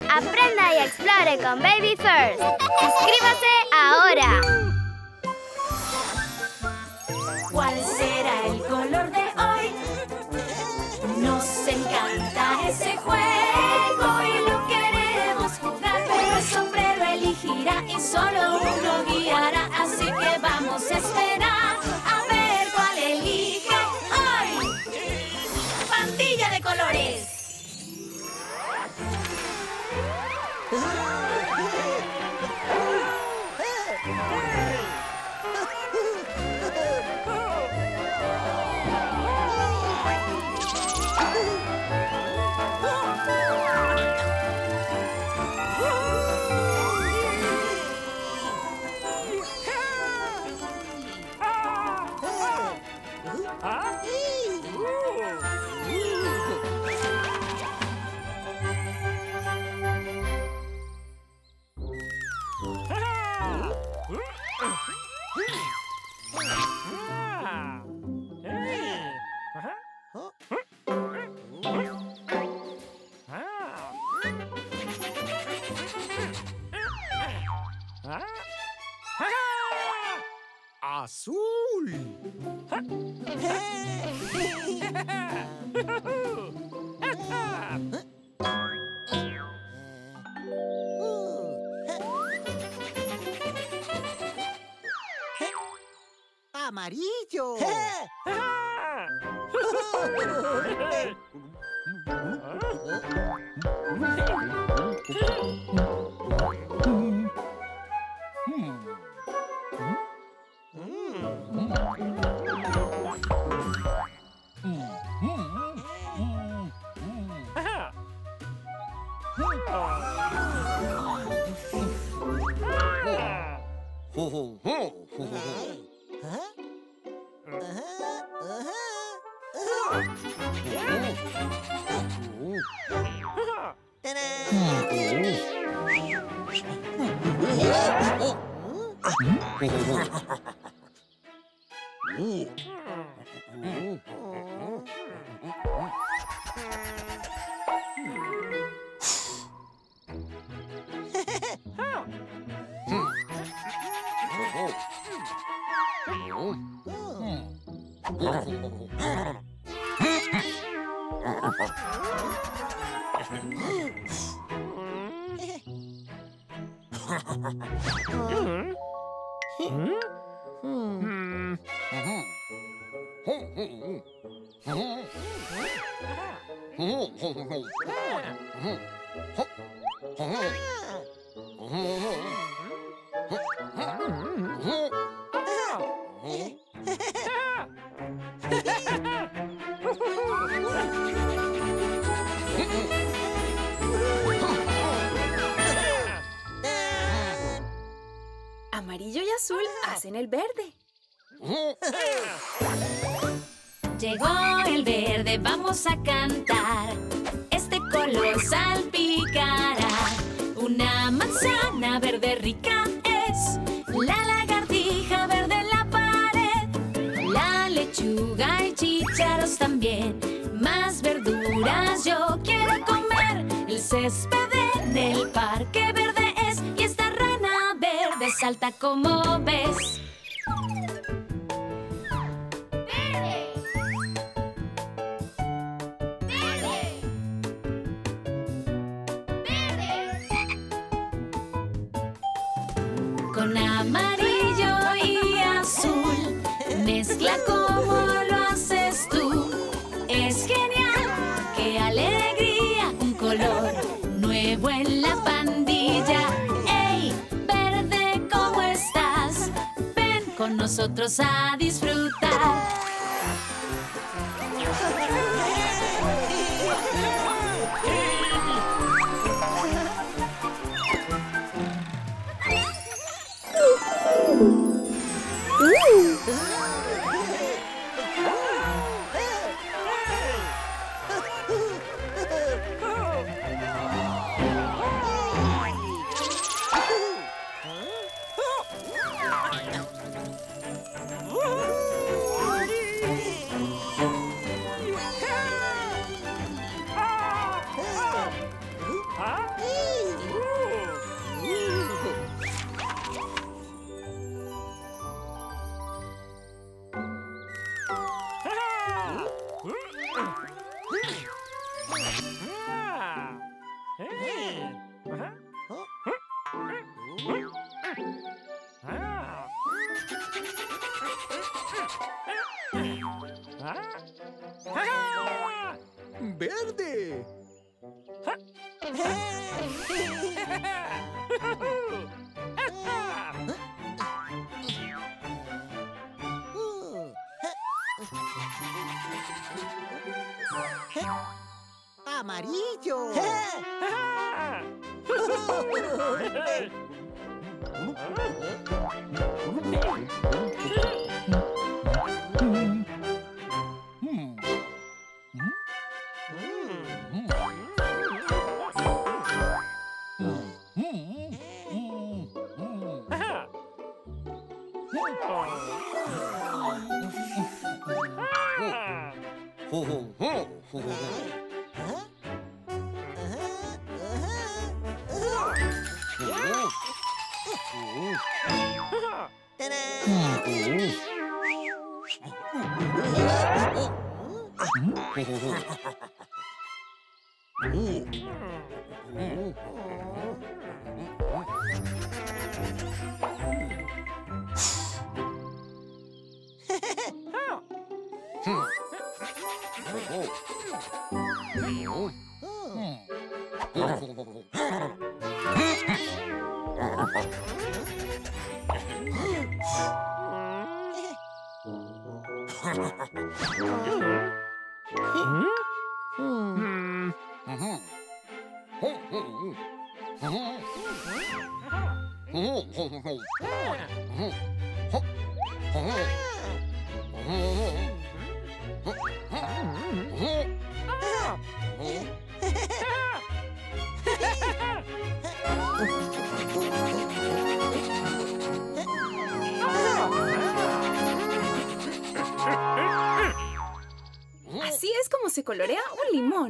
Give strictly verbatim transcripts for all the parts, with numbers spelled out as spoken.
Aprenda y explore con Baby First. ¡Suscríbase ahora! ¿Cuál será el color de hoy? Nos encanta ese juego y lo queremos jugar, pero el sombrero elegirá y solo uno guiará. Así que vamos a esperar a ver cuál elige hoy. ¡Pandilla de colores! ¡Azul! ¡Amarillo! Amarillo y azul hacen el verde. Llegó el verde, vamos a cantar. Este color salpicará. Una manzana verde rica es. La lagartija verde en la pared. La lechuga y chícharos también. Más verduras yo quiero comer. El césped en el parque verde es. Y esta rana verde salta como ves. Con amarillo y azul, mezcla como lo haces tú. Es genial, qué alegría, un color nuevo en la pandilla. ¡Ey, verde, ¿cómo estás? Ven con nosotros a disfrutar. Verde. Amarillo. Así es como se colorea un limón.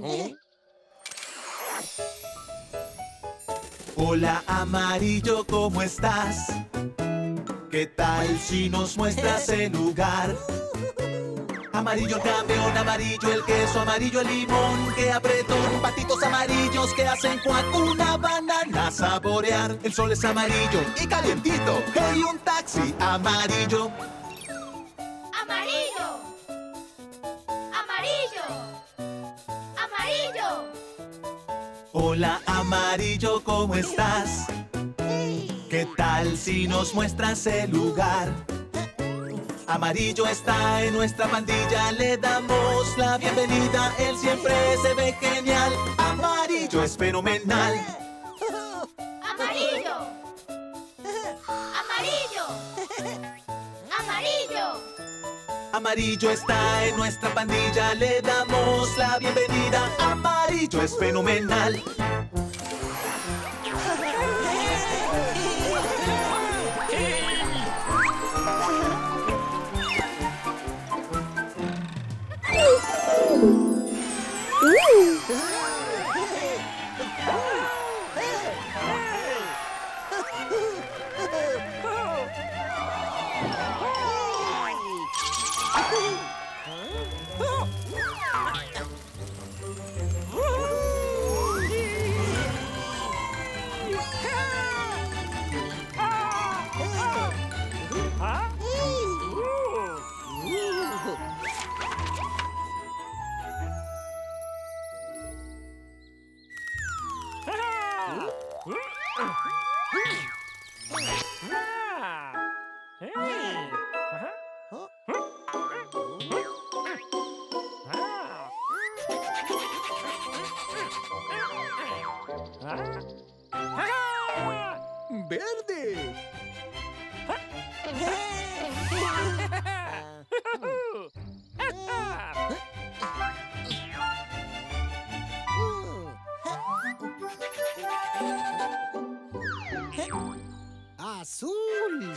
Hola, amarillo, ¿cómo estás? ¿Qué tal si nos muestras el lugar? Amarillo el campeón, amarillo el queso, amarillo el limón, que apretón, patitos amarillos que hacen cuac, una banana a saborear. El sol es amarillo y calientito, hey, un taxi amarillo. ¡Amarillo! ¡Amarillo! ¡Amarillo! Hola, amarillo, ¿cómo estás? ¿Qué tal si nos muestras el lugar? Amarillo está en nuestra pandilla, le damos la bienvenida, él siempre se ve genial. Amarillo es fenomenal. ¡Amarillo! ¡Amarillo! ¡Amarillo! Amarillo está en nuestra pandilla, le damos la bienvenida. Amarillo es fenomenal. Verde. Azul.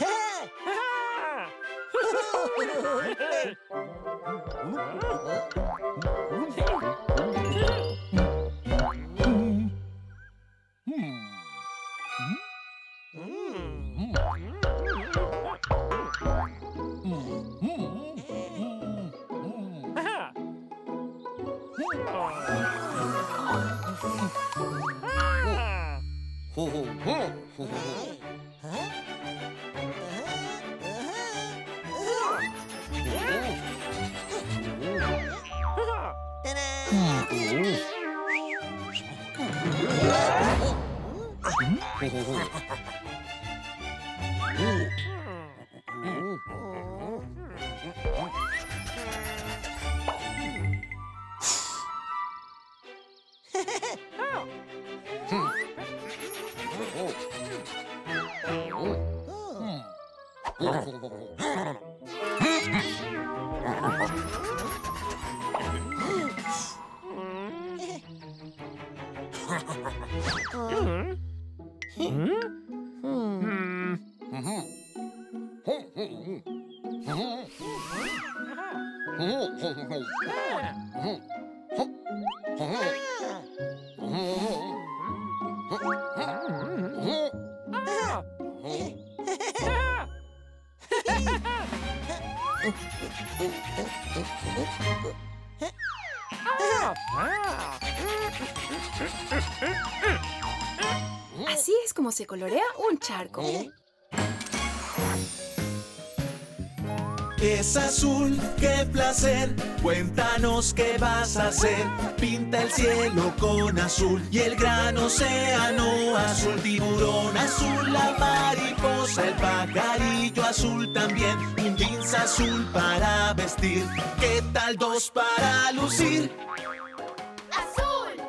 Así es como se colorea un charco. Es azul, qué placer, cuéntanos qué vas a hacer. Pinta el cielo con azul y el gran océano azul. Tiburón azul, la mariposa, el pajarillo azul también. Un jeans azul para vestir, ¿qué tal dos para lucir? ¡Azul!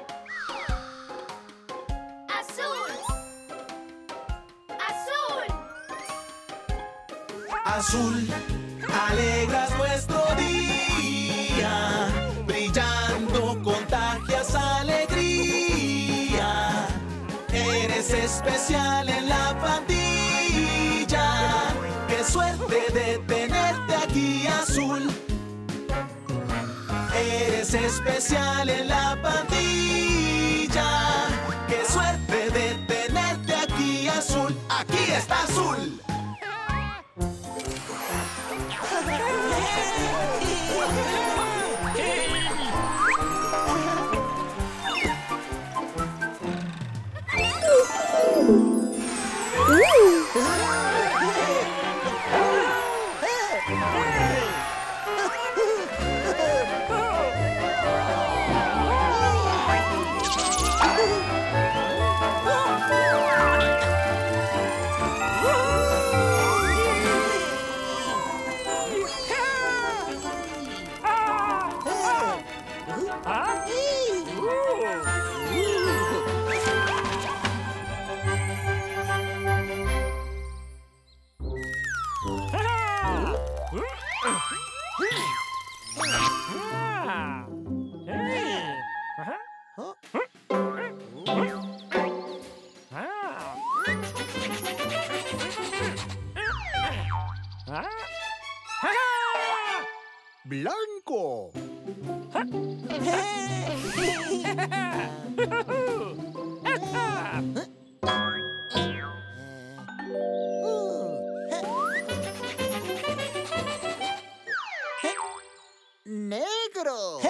¡Azul! ¡Azul! Azul, alegras nuestro día, brillando contagias alegría. Eres especial en la pandilla, qué suerte de tenerte aquí, azul. Eres especial en la pandilla, qué suerte de tenerte aquí, azul. Aquí está azul. Blanco. Negro.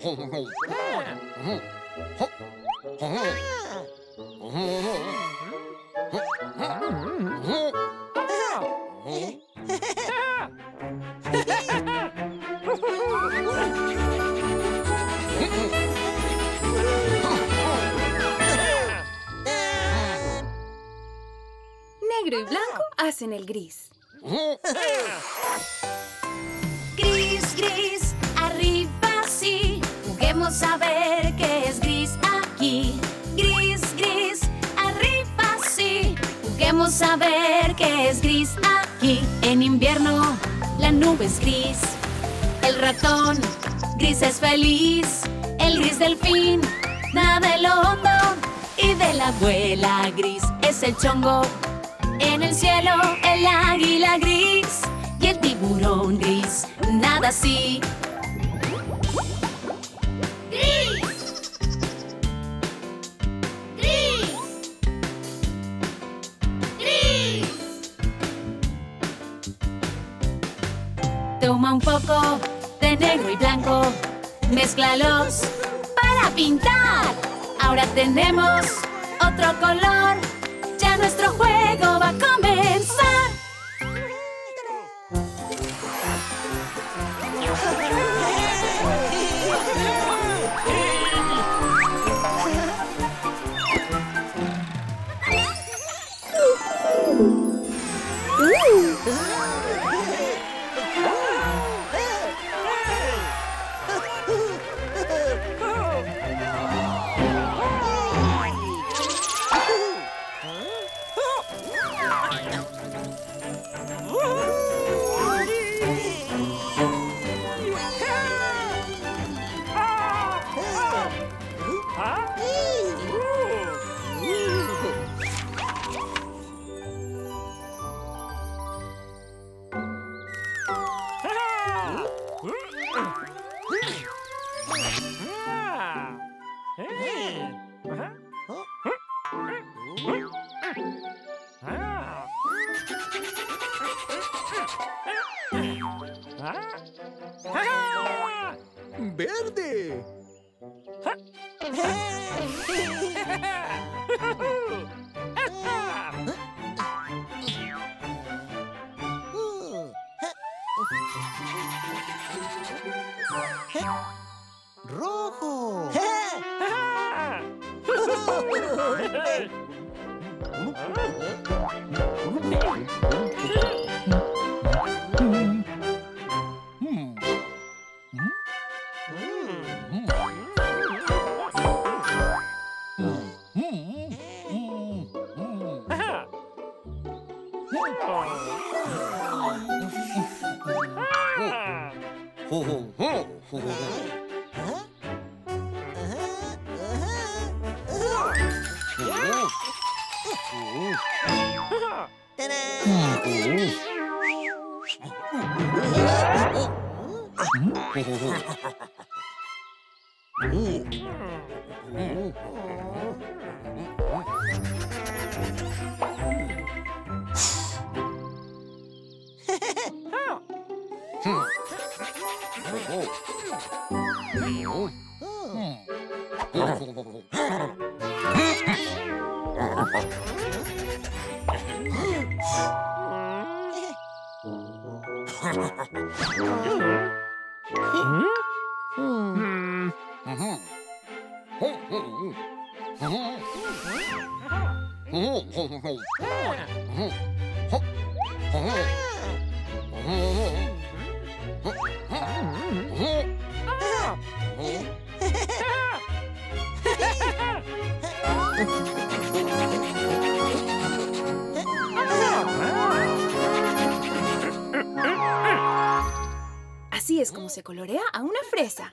Negro y blanco hacen el gris. Gris, gris, arriba sí. Juguemos a ver qué es gris aquí. Gris, gris, arriba sí. Juguemos a ver qué es gris aquí. En invierno la nube es gris. El ratón gris es feliz. El gris delfín nada en lo hondo. Y de la abuela gris es el chongo. En el cielo el águila gris y el tiburón gris nada así. ¡Gris! ¡Gris! ¡Gris! Toma un poco de negro y blanco, mézclalos para pintar. Ahora tenemos otro color. Ya nuestro juego va a comenzar. ¡Verde! ¡Rojo! Así es como se colorea a una fresa.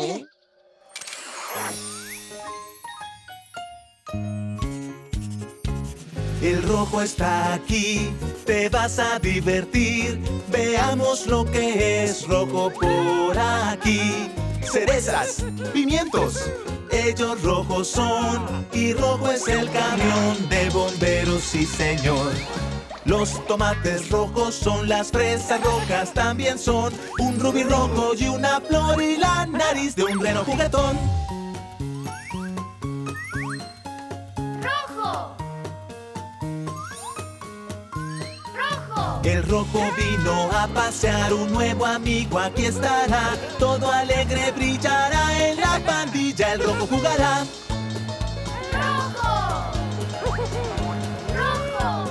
El rojo está aquí, te vas a divertir. Veamos lo que es rojo por aquí. Cerezas, pimientos, ellos rojos son. Y rojo es el camión de bomberos, sí señor. Los tomates rojos son, las fresas rojas también son. Un rubí rojo y una flor y la nariz de un reno juguetón. ¡Rojo! ¡Rojo! El rojo vino a pasear, un nuevo amigo aquí estará. Todo alegre brillará en la pandilla, el rojo jugará. ¡Rojo! ¡Rojo!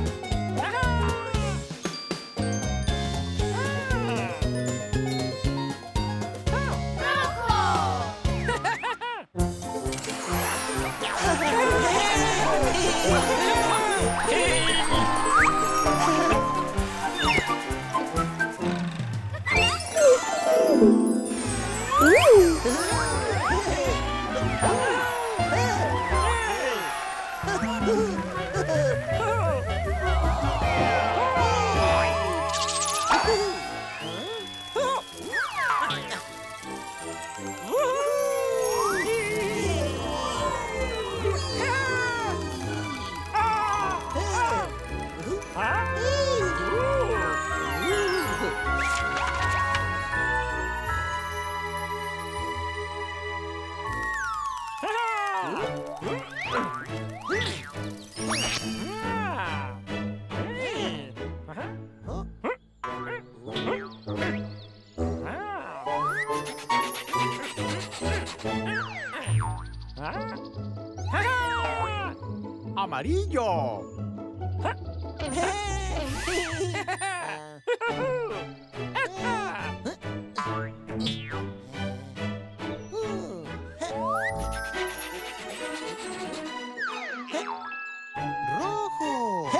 ¡Amarillo! ¡Rojo!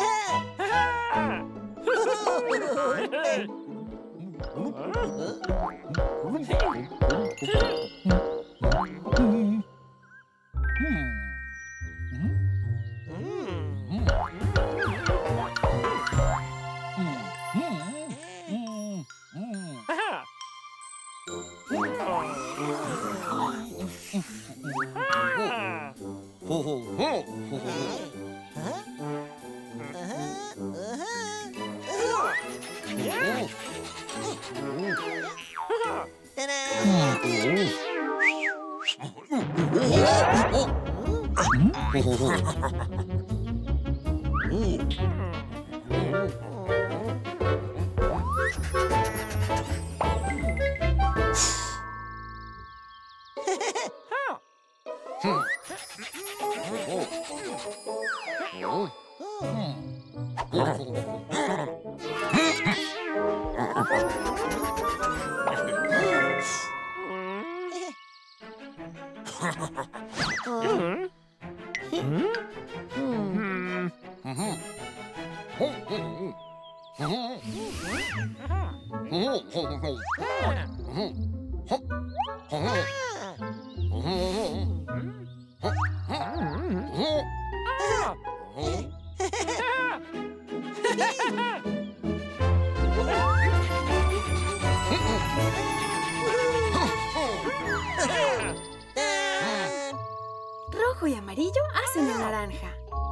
Rojo y amarillo hacen el naranja.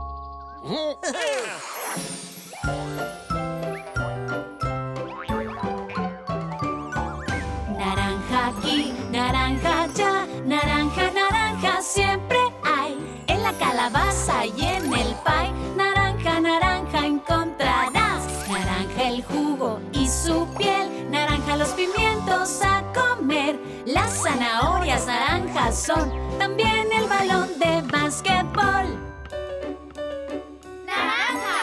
Naranja aquí, naranja allá, naranja, naranja siempre hay. En la calabaza y en el pie, naranja, naranja encontrarás. Naranja el jugo y su piel, naranja los pimientos a comer. Las zanahorias naranjas son, también el balón de básquetbol. ¡Naranja!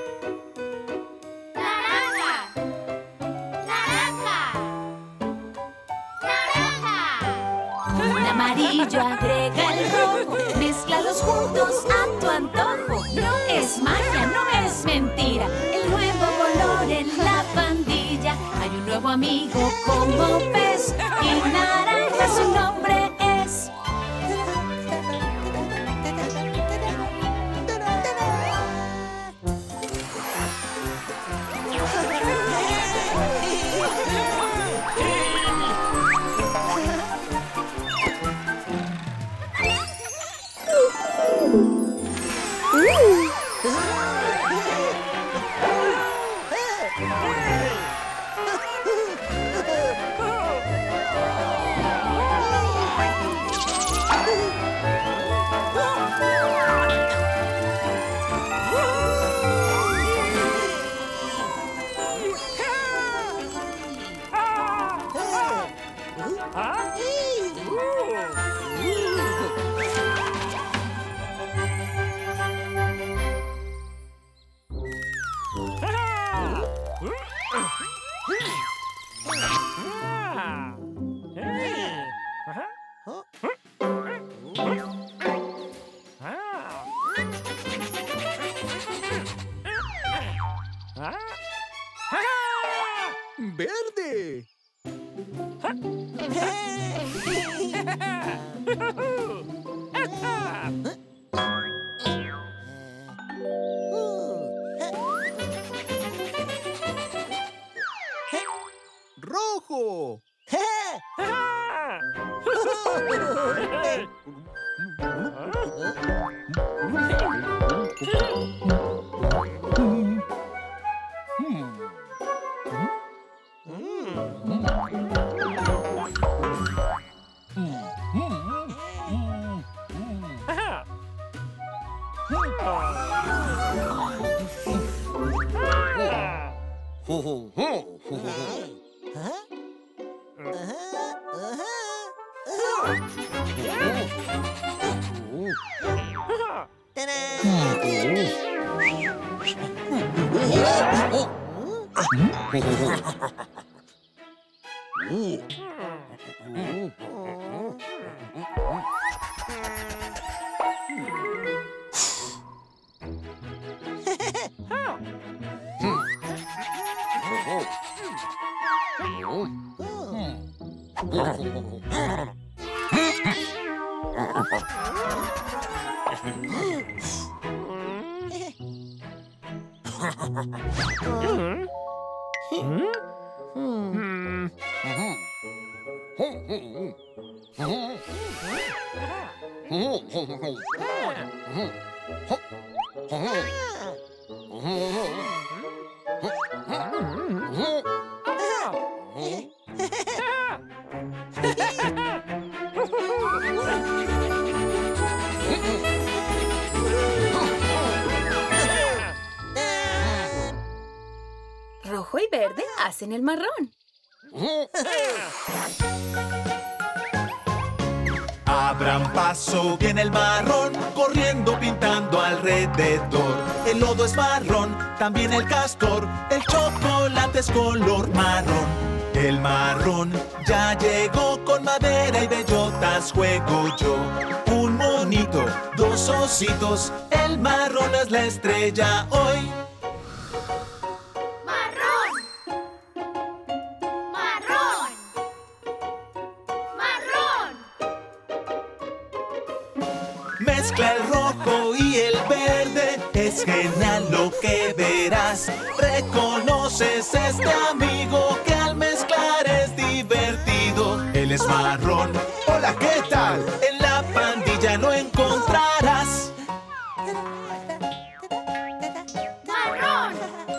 ¡Naranja! ¡Naranja! ¡Naranja! Un amarillo agrega el rojo, mézclalos juntos a tu antojo. No es magia, no es mentira, el nuevo color en la pandilla. Hay un nuevo amigo como ves, y naranja su nombre es. ¡Rojo! Rojo y verde hacen el marrón. Abran paso, viene el marrón, corriendo, pintando alrededor. El lodo es marrón, también el castor, el chocolate es color marrón. El marrón ya llegó, con madera y bellotas juego yo. Un monito, dos ositos, el marrón es la estrella hoy. Mezcla el rojo y el verde, es genial lo que verás. Reconoces este amigo que al mezclar es divertido. Él es marrón. Hola, ¿qué tal? En la pandilla lo encontrarás. ¡Marrón!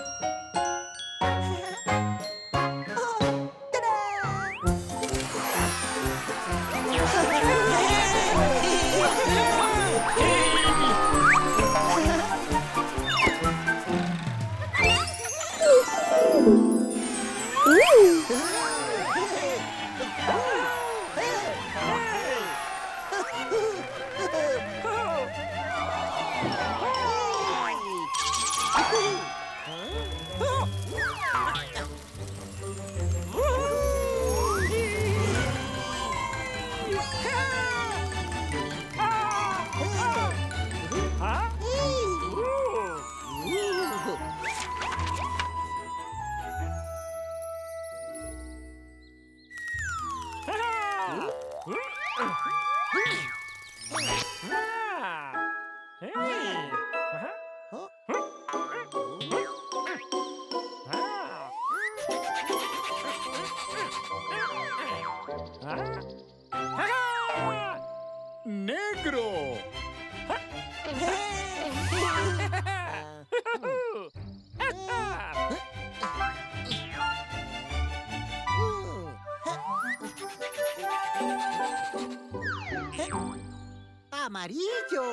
¡Negro! ¡Amarillo!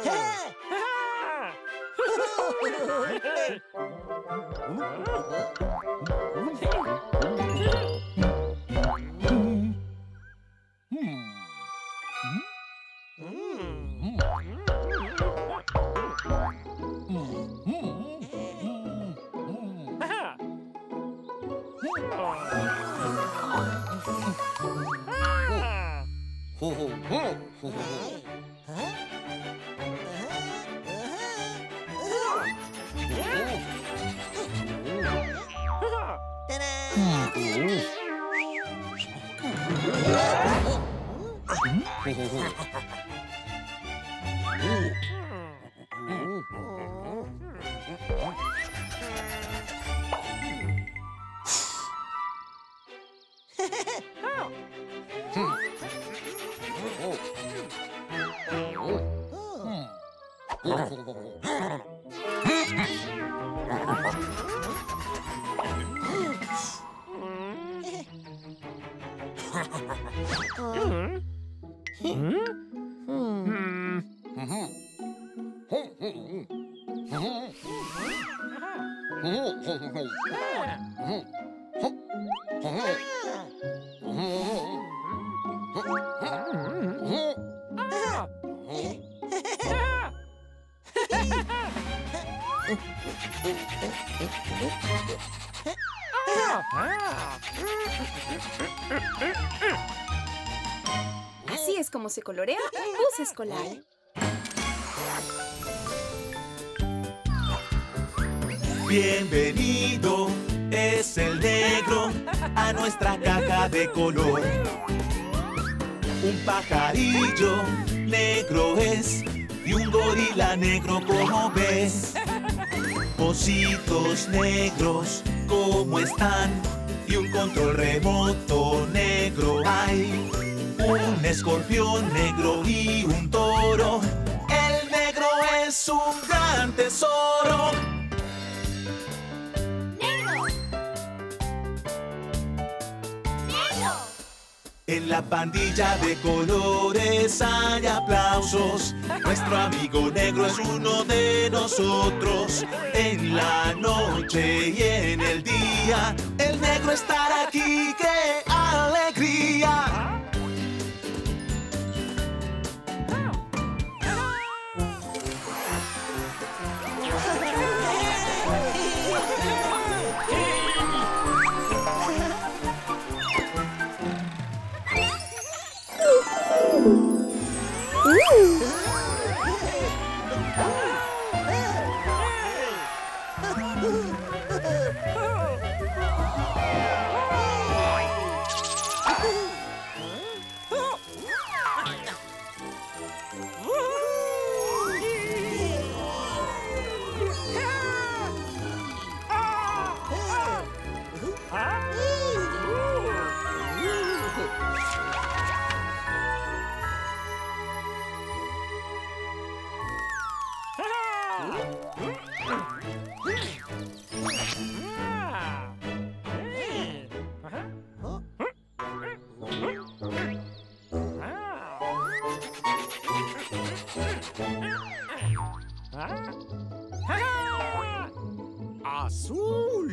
Así es como se colorea un bus escolar. Bienvenido, es el negro, a nuestra caja de color. Un pajarillo negro es, y un gorila negro como ves. Ositos negros, ¿cómo están? Y un control remoto negro hay. Un escorpión negro y un toro. El negro es un gran tesoro. En la pandilla de colores hay aplausos. Nuestro amigo negro es uno de nosotros. En la noche y en el día, el negro estará aquí, ¡qué alegría! ¡Azul!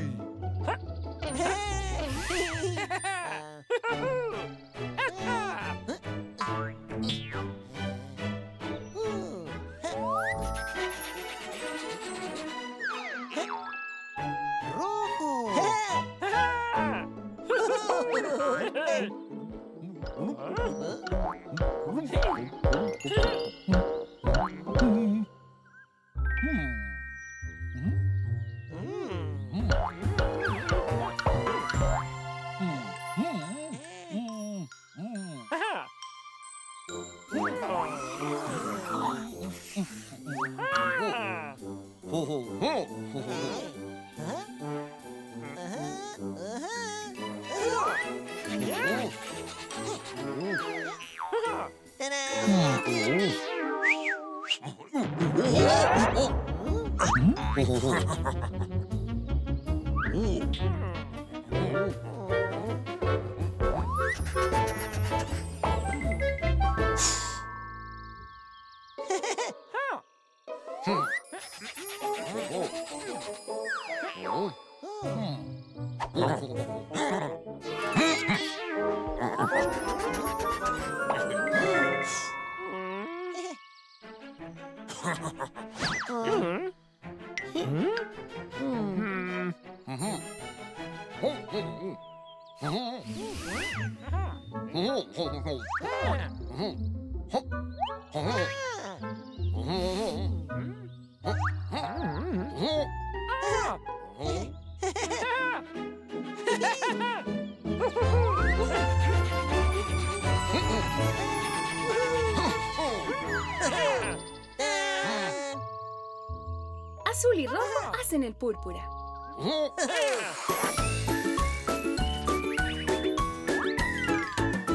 Azul y rojo hacen el púrpura.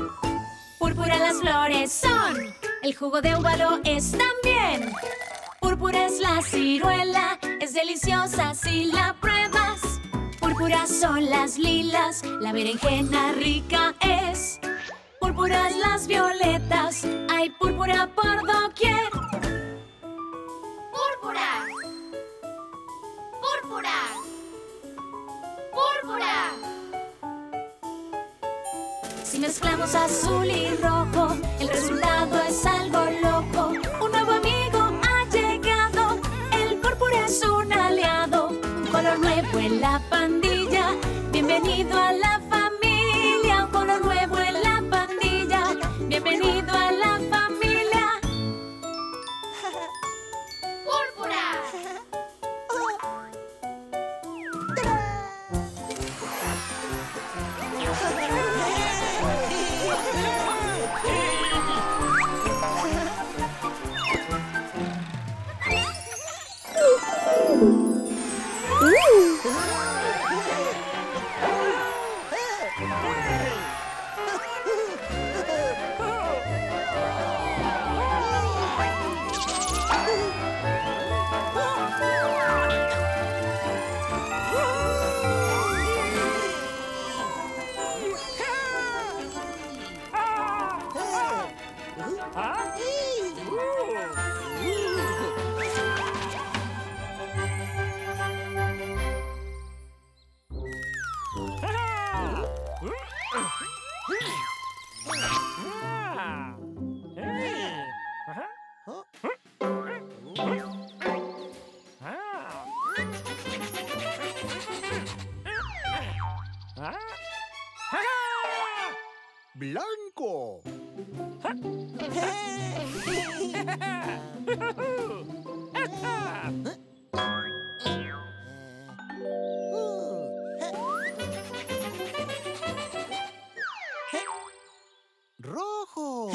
Púrpura las flores son, el jugo de uva lo es también. Púrpura Púrpura es la ciruela, es deliciosa si la pruebas. Púrpuras son las lilas, la berenjena rica es. Púrpuras las violetas, hay púrpura por doquier. ¡Púrpura! ¡Púrpura! ¡Púrpura! Si mezclamos azul y rojo, el resultado es algo loco. Un nuevo amigo ha llegado, el púrpura es un aliado. Un color nuevo en la pandilla, bienvenido a la familia. Un color nuevo en la pandilla, bienvenido a la familia. ¡Púrpura! Blanco. Rojo.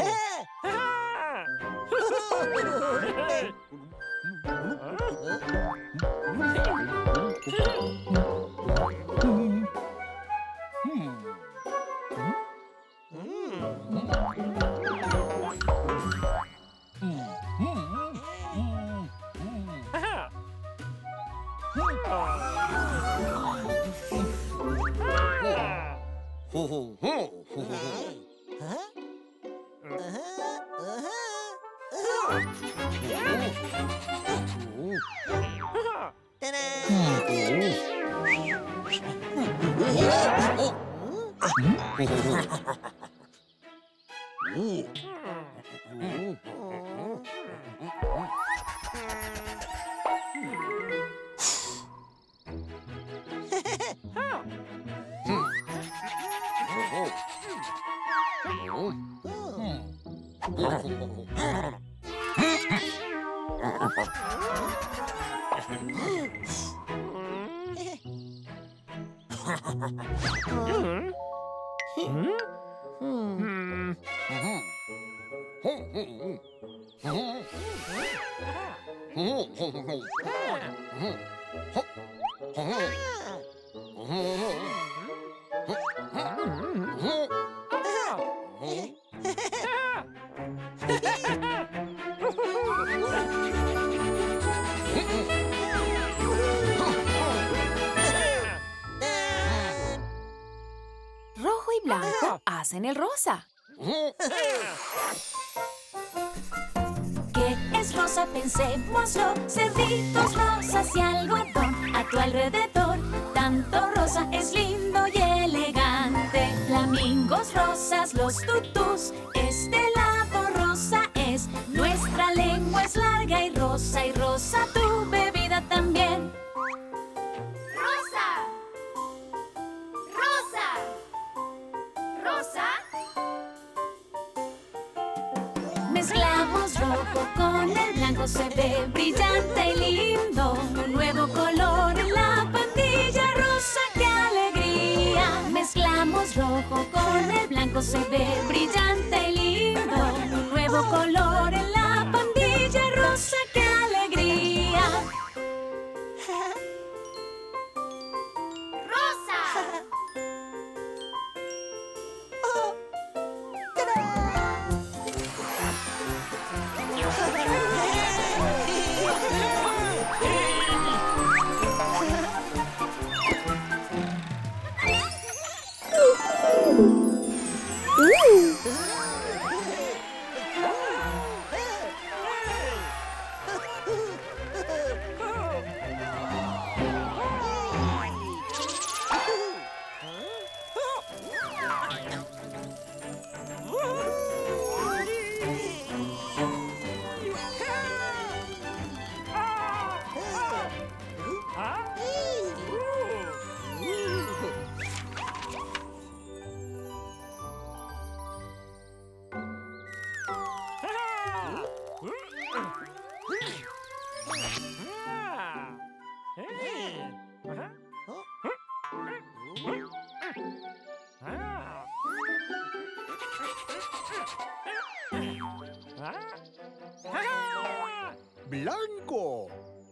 Rojo y blanco hacen el rosa. ¿Qué es rosa? Pensémoslo. Cerditos rosas y algodón a tu alrededor. Tanto rosa es lindo y elegante. Flamingos rosas, los tutús. Este lado rosa es. Nuestra lengua es larga y rosa. Y rosa tu bebida también. ¡Rosa! ¡Rosa! ¿Rosa? Mezclamos rojo con el blanco, se ve brillante y lindo. Un nuevo color en la pandilla rosa, ¡qué alegría! Mezclamos rojo con el blanco, se ve brillante y lindo. Un nuevo color en la pandilla rosa, ¡qué alegría! ¡Rosa! Blanco.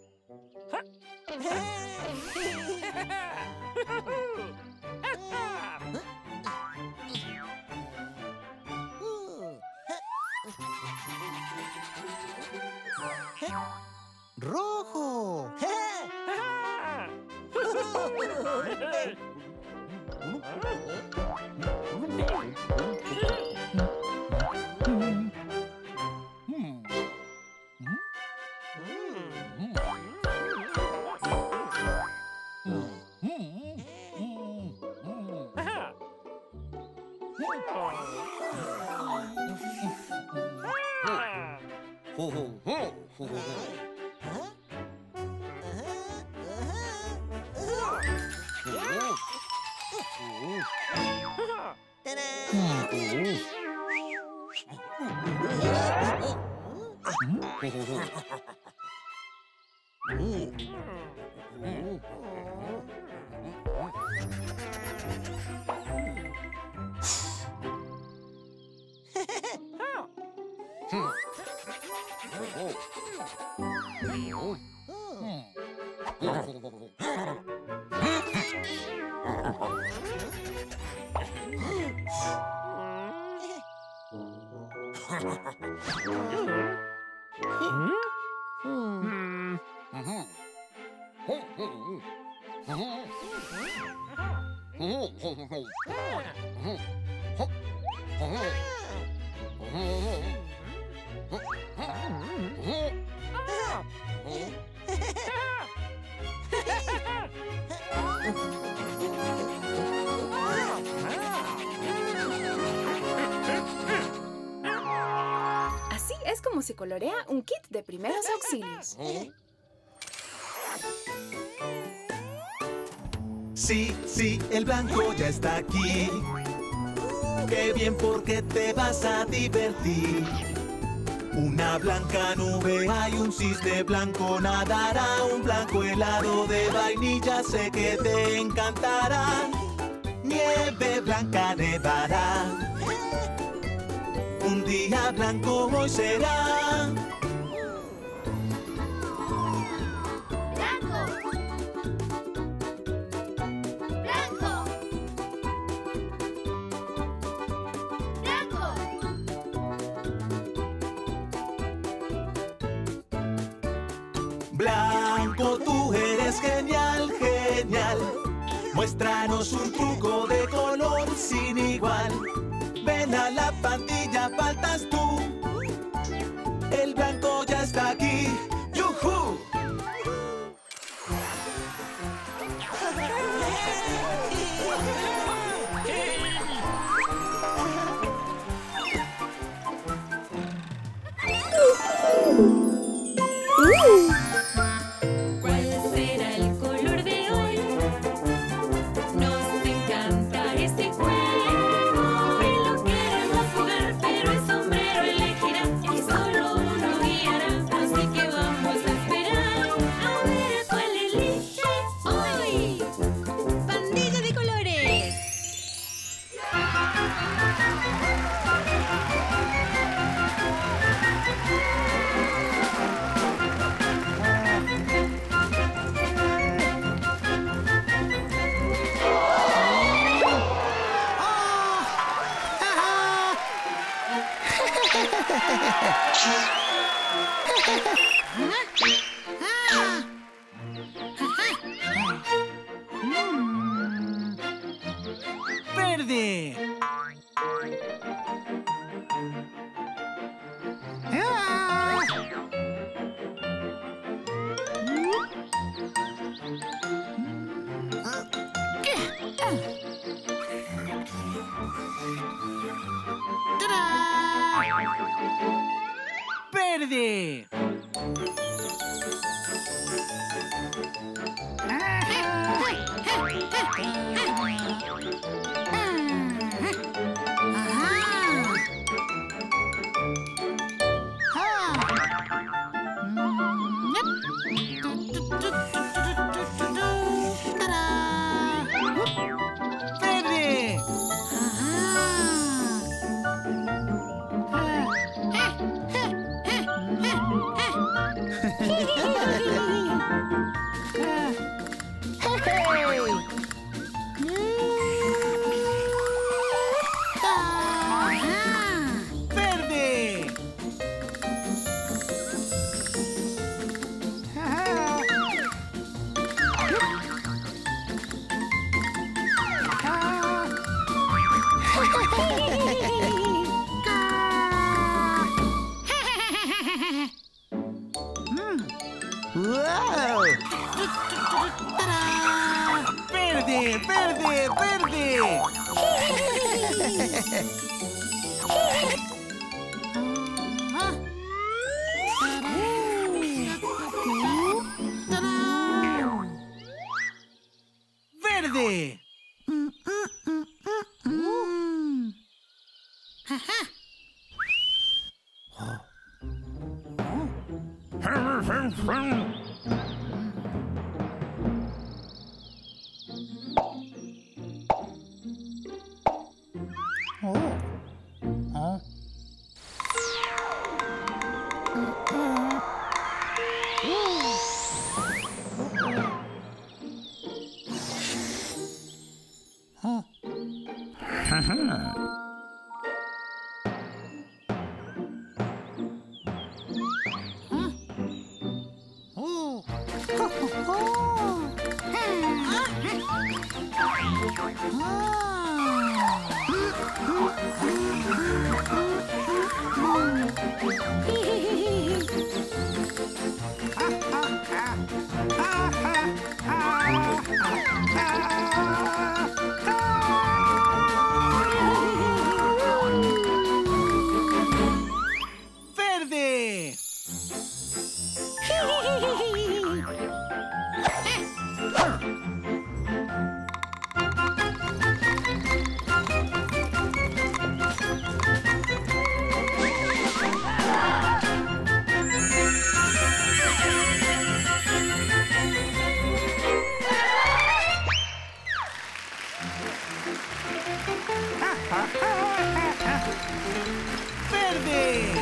Rojo. Así es como se colorea un kit de primeros auxilios. Sí, sí, el blanco ya está aquí. Qué bien porque te vas a divertir. Una blanca nube hay, un cisne blanco nadará. Un blanco helado de vainilla sé que te encantará. Nieve blanca nevará. Un día blanco hoy será. Blanco, tú eres genial, genial. Muéstranos un truco de color sin igual. Ven a la pandilla, faltas tú. El blanco ya está aquí. ¡Yujú! ¿Cuál será el color de hoy? Nos encanta este juego y lo queremos jugar, pero el sombrero elegirá y solo uno guiará. Así que vamos a esperar a ver cuál elige hoy. ¡Pandilla de colores! Verde. Verde. ¡Wow! ¡Verde, verde, verde! ¡Verde! ¡Verde! ¡Verde!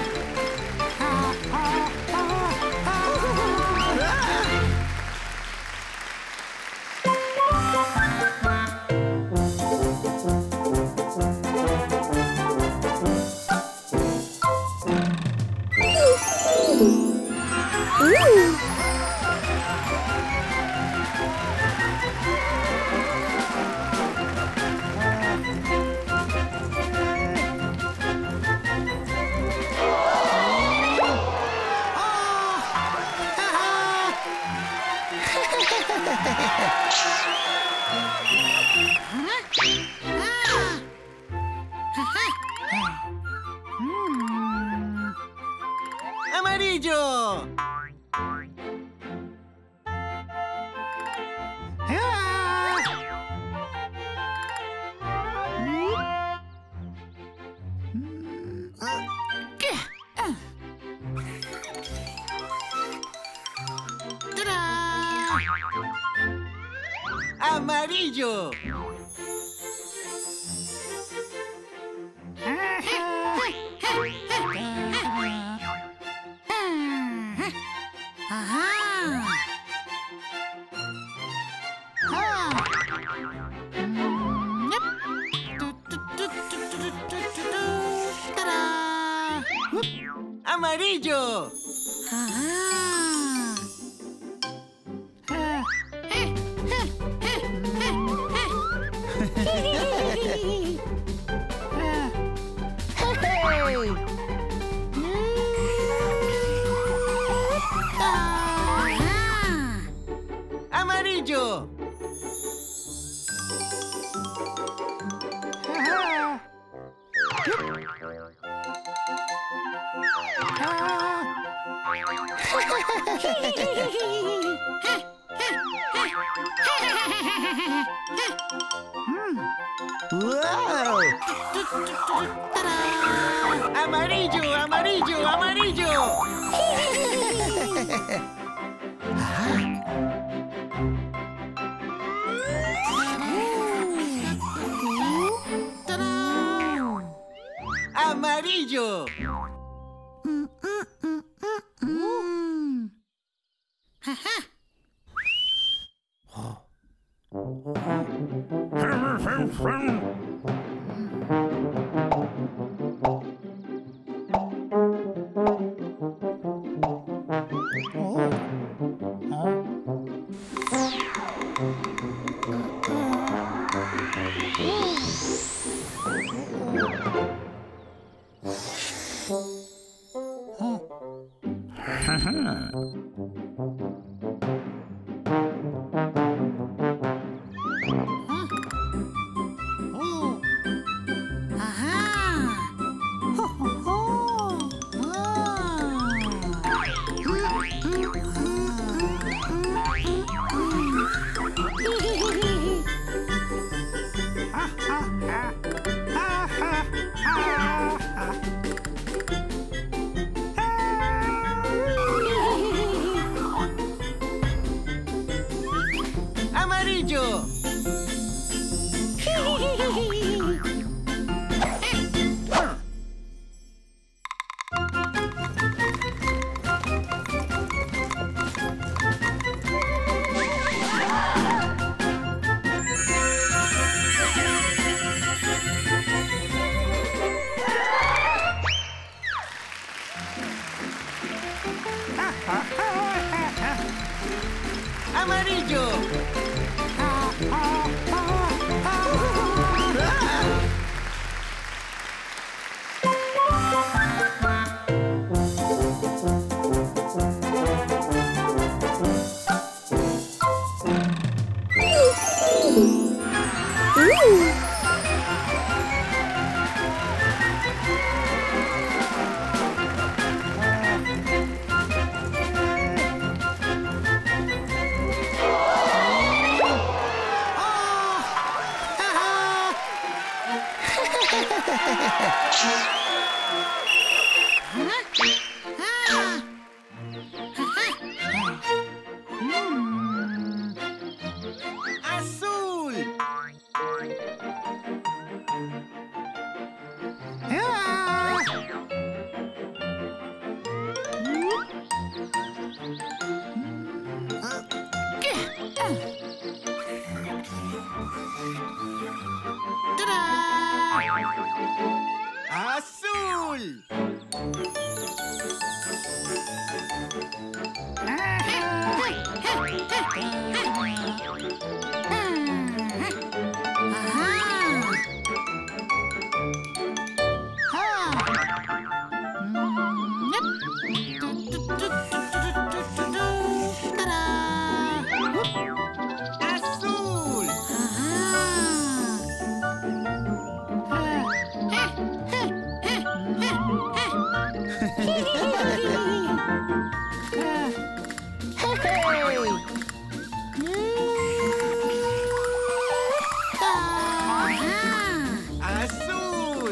¡Amarillo! ¡Amarillo! ¡Amarillo! ¡Amarillo! ¡Wow! ¡Amarillo, amarillo, amarillo! ¡Amarillo! Huh? Amarillo. Amarillo. Azul. Azul. Azul. Azul.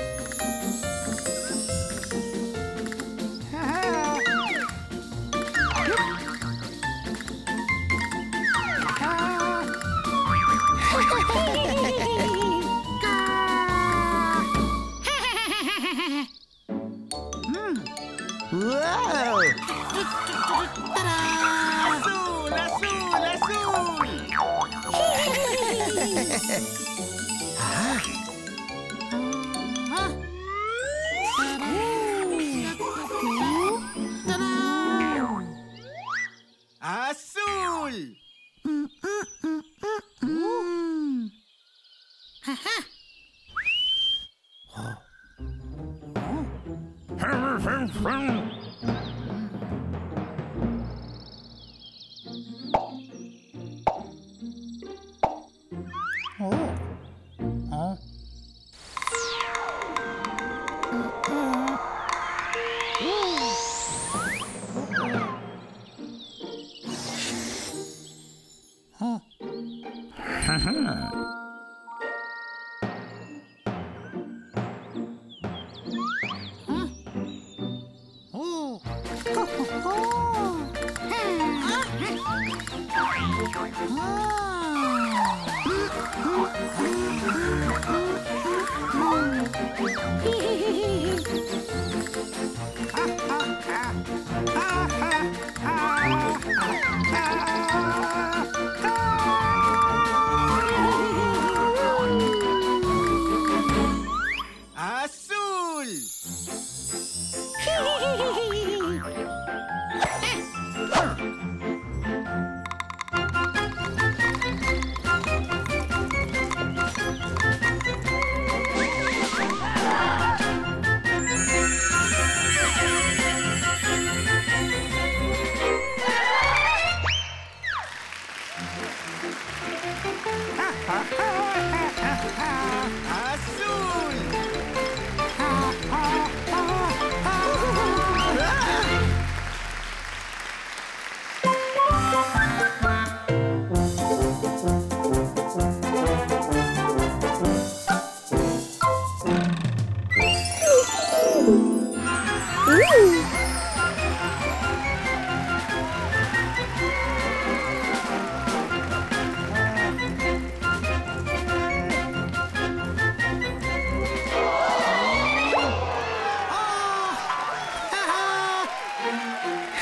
¡Wow! Azul, azul, azul. Azul.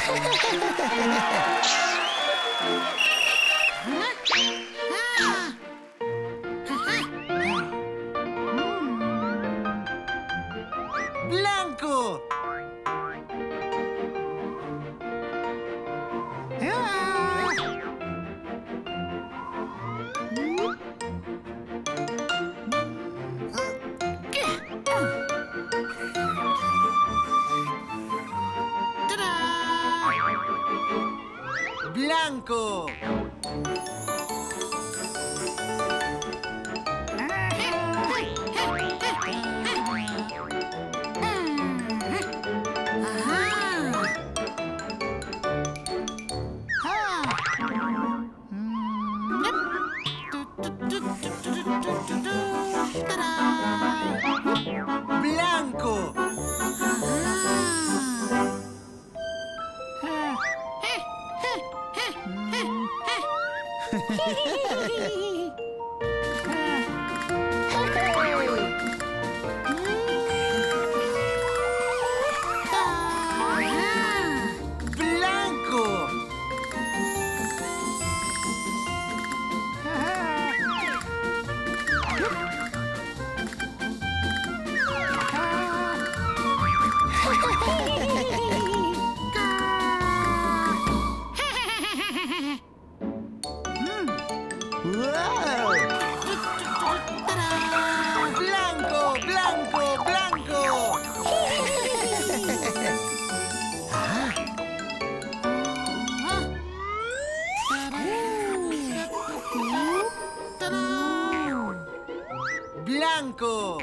¡Blanco! ¡Blanco! ¡Blanco! ¡Blanco! ¡Wow! ¡Blanco, blanco, blanco! ¡Blanco!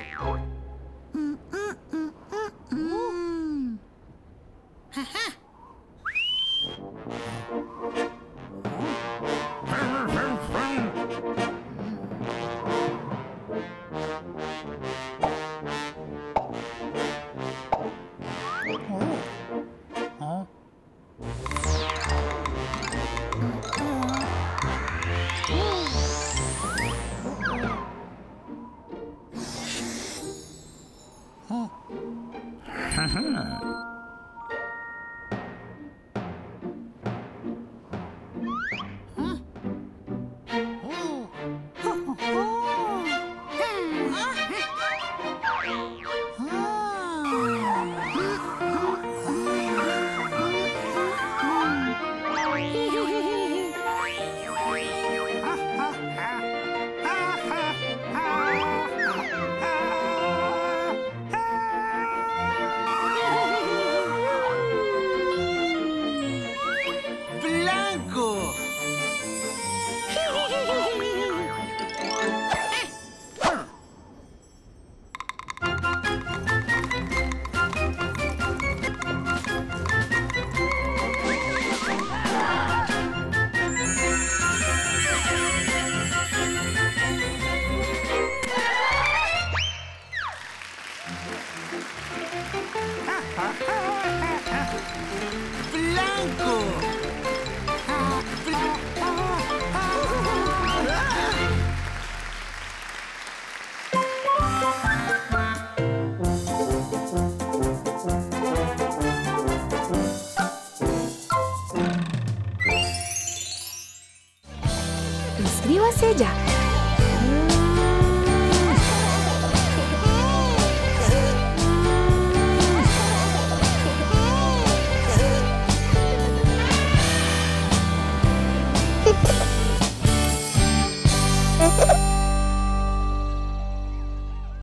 Inscríbase ya.